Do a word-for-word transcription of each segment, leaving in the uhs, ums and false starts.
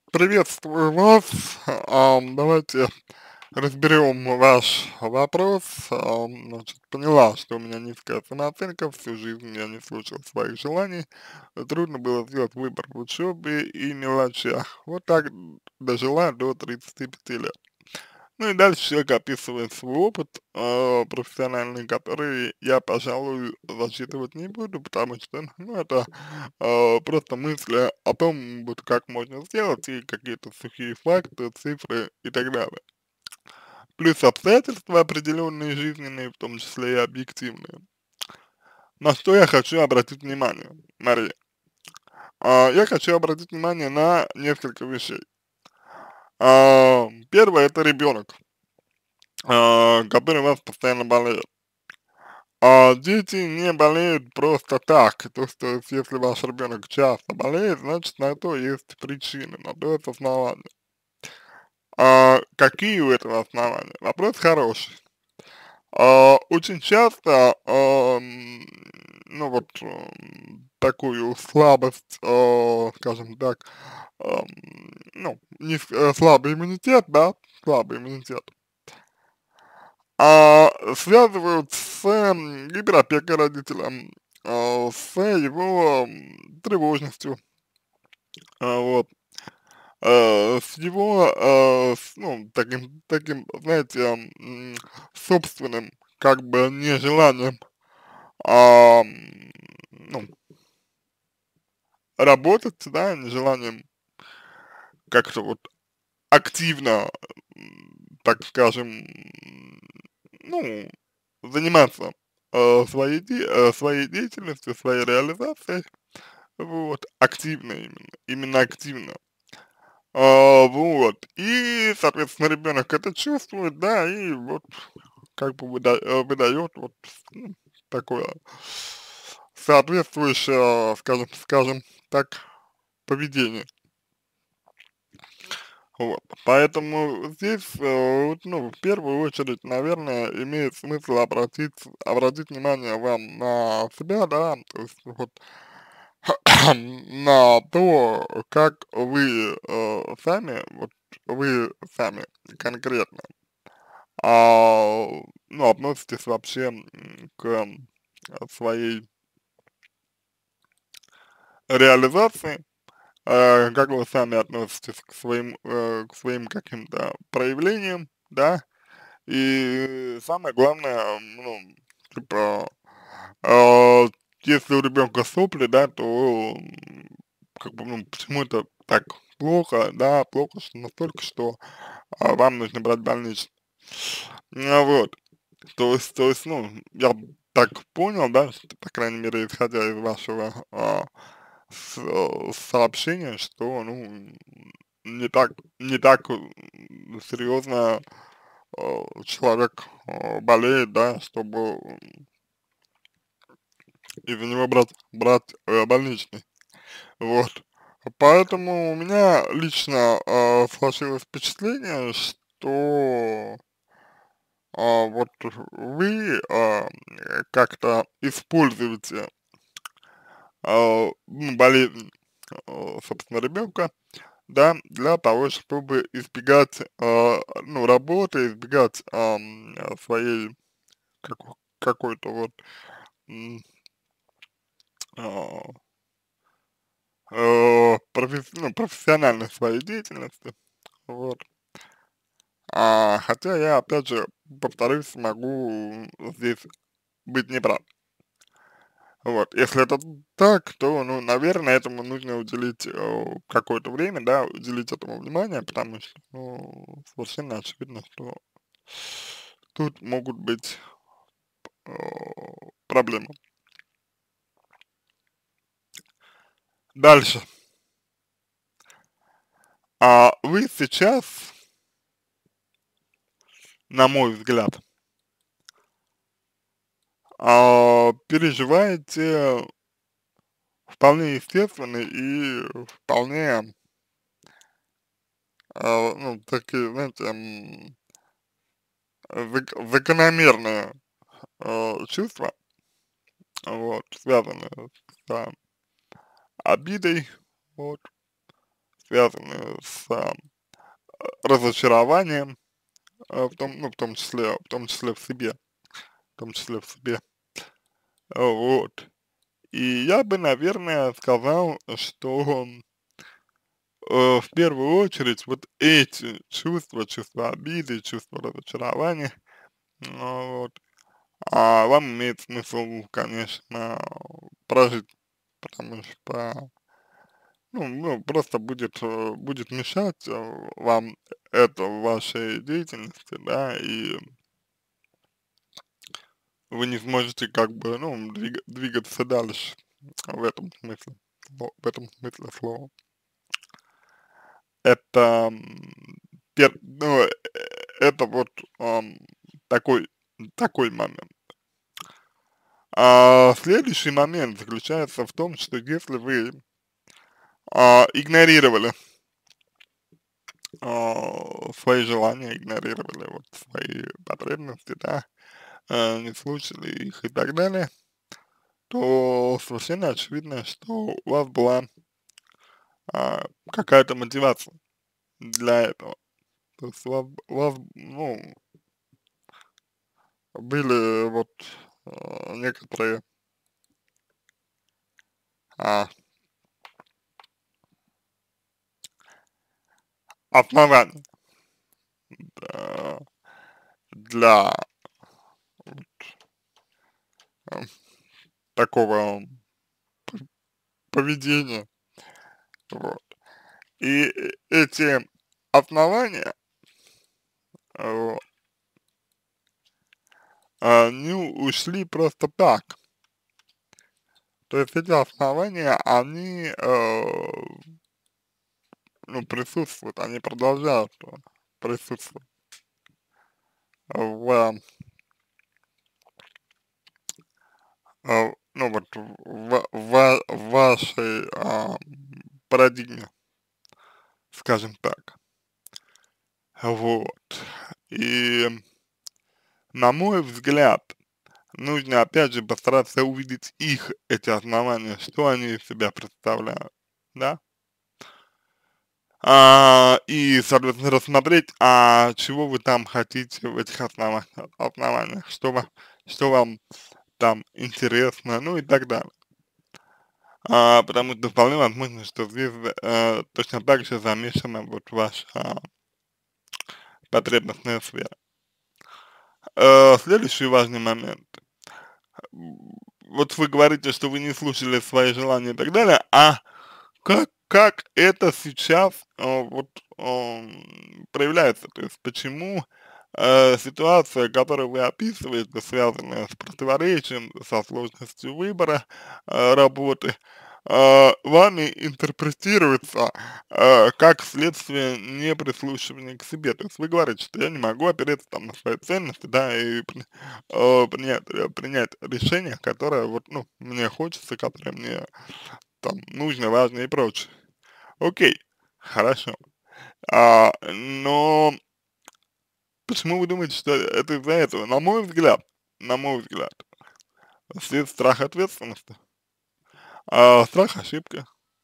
Приветствую вас. Ам, давайте разберем ваш вопрос. Ам, значит, поняла, что у меня низкая самооценка, всю жизнь я не слушал своих желаний, трудно было сделать выбор в учебе и мелочах. Вот так дожила до тридцати пяти лет. Ну и дальше человек описывает свой опыт э, профессиональный, который я, пожалуй, зачитывать не буду, потому что, ну, это э, просто мысли о том, вот как можно сделать, и какие-то сухие факты, цифры и так далее. Плюс обстоятельства определенные, жизненные, в том числе и объективные. На что я хочу обратить внимание, Мария? А, я хочу обратить внимание на несколько вещей. А, первое — это ребенок, а, который у вас постоянно болеет. А дети не болеют просто так. То, что есть, если ваш ребенок часто болеет, значит, на то есть причины, на то есть основания. А какие у этого основания? Вопрос хороший. А, очень часто, ам, ну вот, ам, такую слабость, а, скажем так, ам, ну, не с- э, слабый иммунитет, да, слабый иммунитет, а, связывают с м, гиперопекой родителя, а, с его м, тревожностью, а, вот, э, с его, э, с, ну, таким, таким, знаете, м, собственным, как бы, нежеланием, а, м, ну, работать, да, нежеланием как-то вот активно, м, так скажем, м, ну, заниматься э, своей, де- э, своей деятельностью, своей реализацией, вот, активно именно, именно активно. А, вот, и, соответственно, ребенок это чувствует, да, и вот как бы выда- э, выдает вот ну, такое соответствующее, скажем, скажем так, поведение. Вот. Поэтому здесь, э, вот, ну, в первую очередь, наверное, имеет смысл обратить, обратить внимание вам на себя, да, то есть вот на то, как вы э, сами, вот вы сами конкретно, а, ну, относитесь вообще м, к м, своей реализации, э, как вы сами относитесь к своим, э, к своим каким-то проявлениям, да, и самое главное, ну, типа, а, если у ребенка сопли, да, то м, как бы, ну, почему это так плохо, да, плохо, что настолько, что а, вам нужно брать больничный. Ну, вот, то есть, то есть, ну, я так понял, да, что, по крайней мере, исходя из вашего а, с- э, сообщения, что, ну, не так, не так м, серьезно э, человек э, болеет, да, чтобы из-за него брать, брать э, больничный. Вот. Поэтому у меня лично э, сложилось впечатление, что а, вот вы а, э, как-то используете а, ну, болезнь, э, собственно, ребенка, да, для того, чтобы избегать, а, ну, работы, избегать ам, а, своей како- какой-то вот м, а, э, професс- ну, профессиональной своей деятельности, вот. А, хотя я, опять же, повторюсь, могу здесь быть неправ. Вот, если это так, то, ну, наверное, этому нужно уделить э, какое-то время, да, уделить этому внимание, потому что, ну, совершенно очевидно, что тут могут быть э, проблемы. Дальше. А вы сейчас, на мой взгляд, а, переживаете вполне естественный и вполне, а, ну, такие, знаете, м, зак- закономерные э, чувства, вот, связанные с а, обидой, вот, связанные с а, разочарованием, а, в том, ну, в том числе, в том числе в себе, в том числе в себе, а, вот. И я бы, наверное, сказал, что э, в первую очередь вот эти чувства, чувства обиды, чувства разочарования, ну, вот, а вам имеет смысл, конечно, прожить, потому что, ну, ну просто будет, э, будет мешать э, вам это в вашей деятельности, да, и вы не сможете как бы, ну, двига- двигаться дальше в этом смысле, сло- в этом смысле слова. Это, м, пер ну, э, это вот, ам, такой такой момент. А следующий момент заключается в том, что если вы, а, игнорировали, а, свои желания, игнорировали вот свои потребности, да, а, не слушали их и так далее, то совершенно очевидно, что у вас была, а, какая-то мотивация для этого. То есть у вас у вас, ну, были вот, а, некоторые, а, основания, а, для ам, такого поведения, вот. И э эти основания, а, вот, они ушли просто так. То есть эти основания, они, э, ну, присутствуют, они продолжают э, присутствовать в, э, ну, вот в в в вашей, а, парадигме, скажем так. Вот. И, на мой взгляд, нужно опять же постараться увидеть их, эти основания, что они из себя представляют, да. А, и, соответственно, рассмотреть, а чего вы там хотите в этих основа основаниях, что вам что вам там интересно, ну и так далее. А, потому что вполне возможно, что здесь, э, точно так же замешана вот ваша потребностная сфера. Э, следующий важный момент. М, Вот вы говорите, что вы не слушали свои желания и так далее, а как как это сейчас, а, вот, ам, проявляется? То есть почему, э, ситуация, которую вы описываете, связанная с противоречием, со сложностью выбора, э, работы, а, вами интерпретируется, э, как следствие неприслушивания к себе? То есть вы говорите, что я не могу опереться там на свои ценности, да, и при э, принять э, принять решение, которое вот, ну, мне хочется, которое мне там нужно, важно и прочее. Окей, хорошо. А, но почему вы думаете, что это из-за этого? На мой взгляд, на мой взгляд, след страх ответственности, а, страх ошибки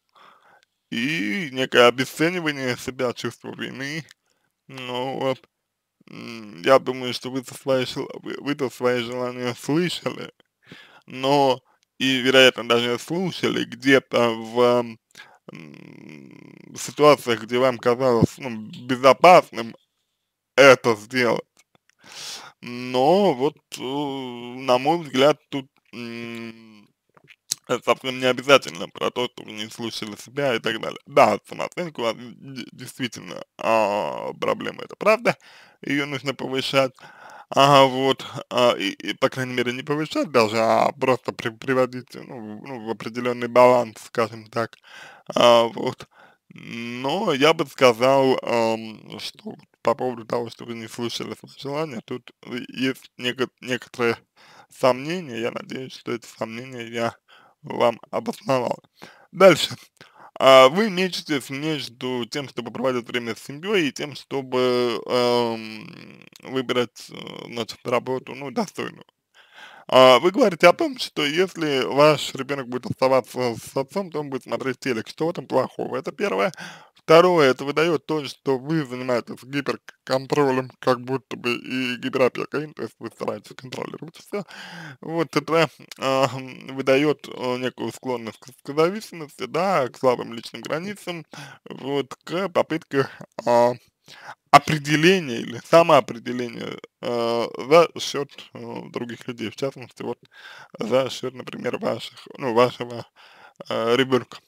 и некое обесценивание себя, чувство вины. Ну вот, м, я думаю, что вы-то свои, жел- вы, вы-то свои желания слышали, но и, вероятно, даже слушали где-то в м, ситуациях, где вам казалось, ну, безопасным это сделать. Но вот, э, на мой взгляд, тут, м, это совсем не обязательно про то, что вы не слушали себя и так далее. Да, самооценка у вас д действительно, а, проблема, это правда, ее нужно повышать. Ага, вот, а, и и, по крайней мере, не повышать даже, а просто при приводить, ну, в ну, в определенный баланс, скажем так. А, вот. Но я бы сказал, ам, что вот по поводу того, что вы не слушали свои желания, тут э, есть неко некоторые сомнения. Я надеюсь, что эти сомнения я вам обосновал. Дальше. А, вы мечетесь между тем, чтобы проводить время с семьей, и тем, чтобы, эм, выбрать, э, значит, работу, ну, достойную. А, вы говорите о том, что если ваш ребенок будет оставаться с отцом, то он будет смотреть телек. Что в этом плохого? Это первое. Второе, это выдает то, что вы занимаетесь гиперконтролем, как будто бы и гиперопекой, то есть вы стараетесь контролировать все. Вот это а, выдает э, некую склонность к, к зависимости, да, к слабым личным границам, вот, к попытке а, определения или самоопределения э, за счет э, других людей, в частности, вот за счет, например, ваших, ну, вашего э, ребенка.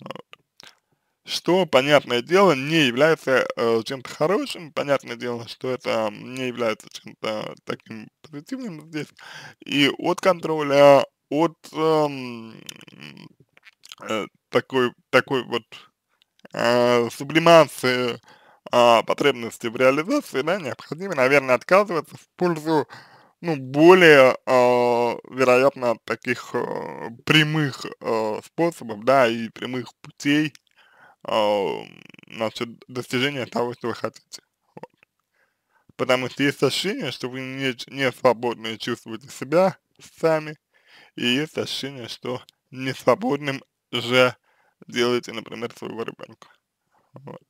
Что, понятное дело, не является э, чем-то хорошим, понятное дело, что это не является чем-то таким позитивным здесь. И от контроля, от эм, э, такой, такой вот э, сублимации а, потребности в реализации, да, необходимо, наверное, отказываться в пользу, ну, более, а, вероятно, таких а, прямых а, способов, да, и прямых путей, а, значит, достижения того, что вы хотите. Вот. Потому что есть ощущение, что вы не, не свободны и чувствуете себя сами, и есть ощущение, что не свободным же делаете, например, своего ребенка. Вот.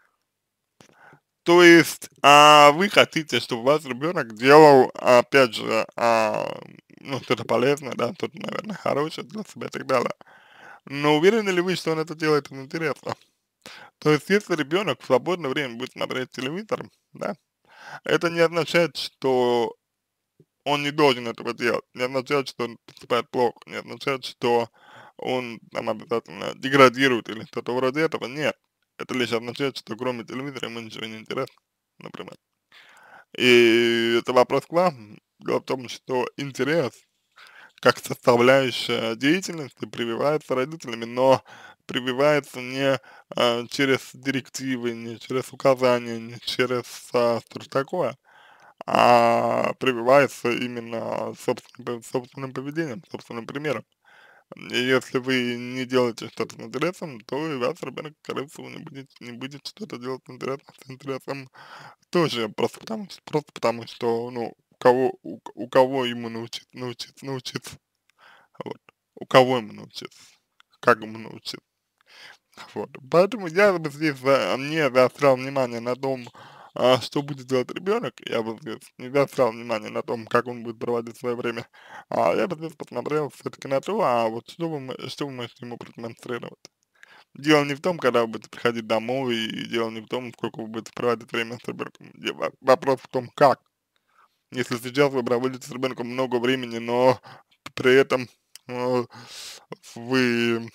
То есть, а, вы хотите, чтобы ваш ребенок делал, опять же, а, ну, что-то полезное, да, что-то, наверное, хорошее для себя и так далее. Но уверены ли вы, что он это делает из интереса? То есть, если ребенок в свободное время будет смотреть телевизор, да, это не означает, что он не должен этого делать, не означает, что он поступает плохо, не означает, что он там обязательно деградирует или что-то вроде этого. Нет. Это лишь означает, что кроме телевизора ему ничего не интересно, например. И это вопрос к вам. Дело в том, что интерес как составляющая деятельности прививается родителями, но прививается не а, через директивы, не через указания, не через а, что-то такое, а прививается именно собственным, собственным поведением, собственным примером. И если вы не делаете что-то с интересом, то и ваш ребенок, скорее всего, не будет, не будет что-то делать с интересом, с интересом тоже, просто потому, что- просто потому что, ну, у кого, у, к- у кого ему научить, научиться, научиться, вот, у кого ему научиться, как ему научиться, вот. Поэтому я бы здесь за- не заострял внимание на том, а, что будет делать ребенок, я бы здесь не заострял внимание на том, как он будет проводить свое время, а я бы здесь посмотрел все-таки на то, а вот что вы, мо- что вы можете ему продемонстрировать. Дело не в том, когда вы будете приходить домой, и дело не в том, сколько вы будете проводить время с ребенком. Де- во- Вопрос в том, как. Если сейчас вы проводите с ребенком много времени, но при этом э, вы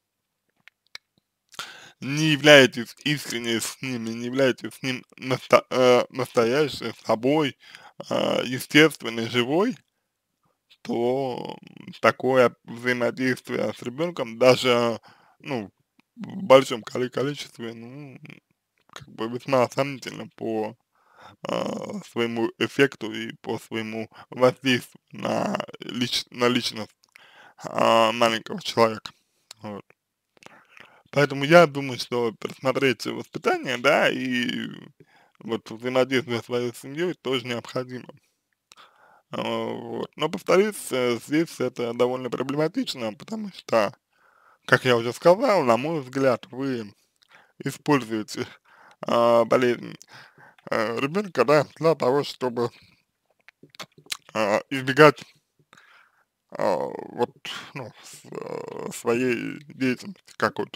не являетесь искренне с ними, не являетесь с ним наста э, настоящей собой, э, естественной, живой, то такое взаимодействие с ребенком даже, ну, в большом коли количестве, ну, как бы весьма сомнительно по а, своему эффекту и по своему воздействию на, лич, на личность а, маленького человека. Вот. Поэтому я думаю, что пересмотреть воспитание, да, и вот взаимодействие со своей семьей тоже необходимо. А, вот. Но, повторюсь, э, здесь это довольно проблематично, потому что, как я уже сказал, на мой взгляд, вы используете а, болезнь э, ребенка, да, для того, чтобы а, избегать а, вот, ну, с- э, своей деятельности какой-то.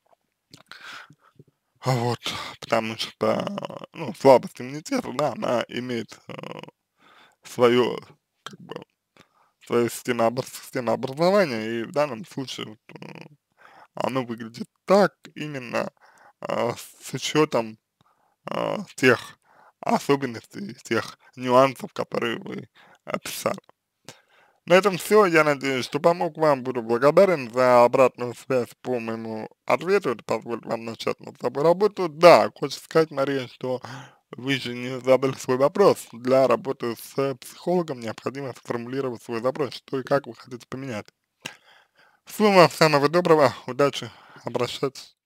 А Вот, потому что, ну, слабость иммунитета, да, она имеет э, свое, как бы, свою систему, обра- систему образования, и в данном случае вот, э, оно выглядит так именно а, с учетом а, тех особенностей, тех нюансов, которые вы описали. На этом все. Я надеюсь, что помог вам. Буду благодарен за обратную связь по моему ответу. Это позволит вам начать над собой работу. Да, хочется сказать, Мария, что вы же не задали свой вопрос. Для работы с психологом необходимо сформулировать свой запрос, что и как вы хотите поменять. Всего вам самого доброго, удачи, обращайтесь.